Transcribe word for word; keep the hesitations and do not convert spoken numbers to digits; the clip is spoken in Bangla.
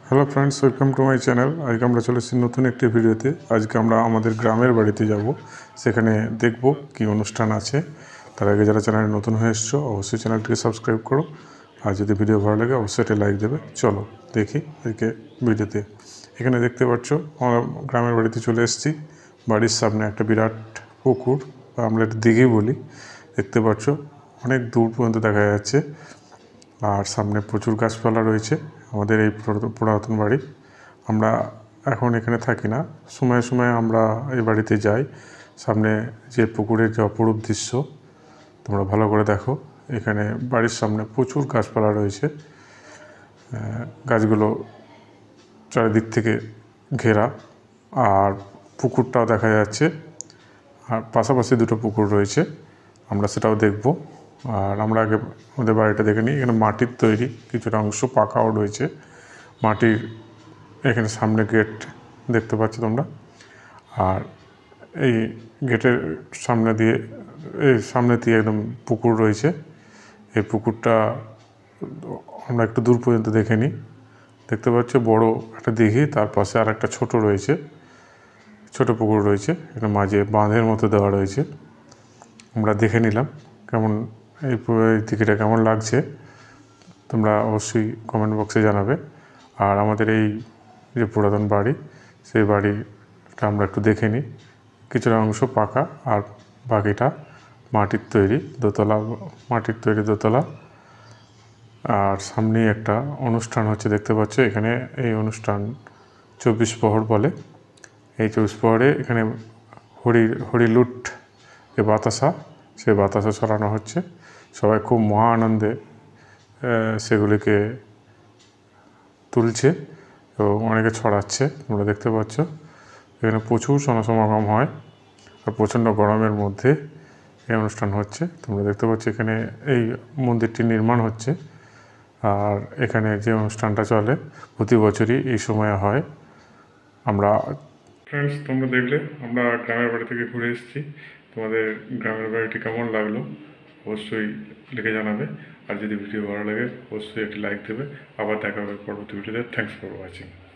Hello friends, welcome to my channel. আজকে আমরা চলে এসেছি নতুন একটি ভিডিওতে। আজকে আমরা আমাদের গ্রামের বাড়িতে যাব, সেখানে দেখব কি অনুষ্ঠান আছে। তার আগে যারা চ্যানেলে নতুন হয়ে এসছো অবশ্যই চ্যানেলটিকে সাবস্ক্রাইব করো, আর যদি ভিডিও ভালো লাগে অবশ্যই একটা লাইক দেবে। চলো দেখি আজকে ভিডিওতে। এখানে দেখতে পাচ্ছ আমরা গ্রামের বাড়িতে চলে এসেছি। বাড়ির সামনে একটা বিরাট পুকুর, বা আমরা এটা দিঘি বলি। দেখতে পাচ্ছ অনেক দূর পর্যন্ত দেখা যাচ্ছে, আর সামনে প্রচুর গাছপালা রয়েছে। আমাদের এই পুরাতন বাড়ি। আমরা এখন এখানে থাকি না, সময়ে সময়ে আমরা এই বাড়িতে যাই। সামনে যে পুকুরের যে অপরূপ দৃশ্য তোমরা ভালো করে দেখো। এখানে বাড়ির সামনে প্রচুর গাছপালা রয়েছে, গাছগুলো চারিদিক থেকে ঘেরা, আর পুকুরটাও দেখা যাচ্ছে। আর পাশাপাশি দুটো পুকুর রয়েছে, আমরা সেটাও দেখব। আর আমরা আগে আমাদের বাড়িটা দেখে নিই। এখানে মাটির তৈরি, কিছুটা অংশ পাকাও রয়েছে। মাটির এখানে সামনে গেট দেখতে পাচ্ছ তোমরা। আর এই গেটের সামনে দিয়ে এই সামনে দিয়ে একদম পুকুর রয়েছে। এই পুকুরটা আমরা একটু দূর পর্যন্ত দেখে নিই। দেখতে পাচ্ছ বড় একটা দিঘি, তার পাশে আর একটা ছোটো রয়েছে, ছোট পুকুর রয়েছে। এটা মাঝে বাঁধের মতো দেওয়া রয়েছে। আমরা দেখে নিলাম কেমন এই দিঘিটা কেমন লাগছে, তোমরা অবশ্যই কমেন্ট বক্সে জানাবে। আর আমাদের এই যে পুরাতন বাড়ি, সেই বাড়িটা আমরা একটু দেখে নিই। কিছুটা অংশ পাকা আর বাকিটা মাটির তৈরি দোতলা, মাটির তৈরি দোতলা। আর সামনেই একটা অনুষ্ঠান হচ্ছে দেখতে পাচ্ছ। এখানে এই অনুষ্ঠান চব্বিশ প্রহর বলে। এই চব্বিশ প্রহরে এখানে হরি হরিলুট যে বাতাসা, সেই বাতাসা ছড়ানো হচ্ছে। সবাই খুব মহা আনন্দে সেগুলিকে তুলছে এবং অনেকে ছড়াচ্ছে, তোমরা দেখতে পাচ্ছ। এখানে প্রচুর জনসমাগম হয়, আর প্রচণ্ড গরমের মধ্যে এই অনুষ্ঠান হচ্ছে। তোমরা দেখতে পাচ্ছ এখানে এই মন্দিরটি নির্মাণ হচ্ছে। আর এখানে যে অনুষ্ঠানটা চলে প্রতি বছরই এই সময়ে হয়। আমরা ফ্রেন্ডস, তোমরা দেখলে আমরা গ্রামের বাড়ি থেকে ঘুরে এসেছি। তোমাদের গ্রামের বাড়িটি কেমন লাগলো অবশ্যই লিখে জানাবে। আর যদি ভিডিও ভালো লাগে অবশ্যই একটি লাইক দেবে। আবার দেখা হবে পরবর্তী ভিডিওতে। Thanks for watching.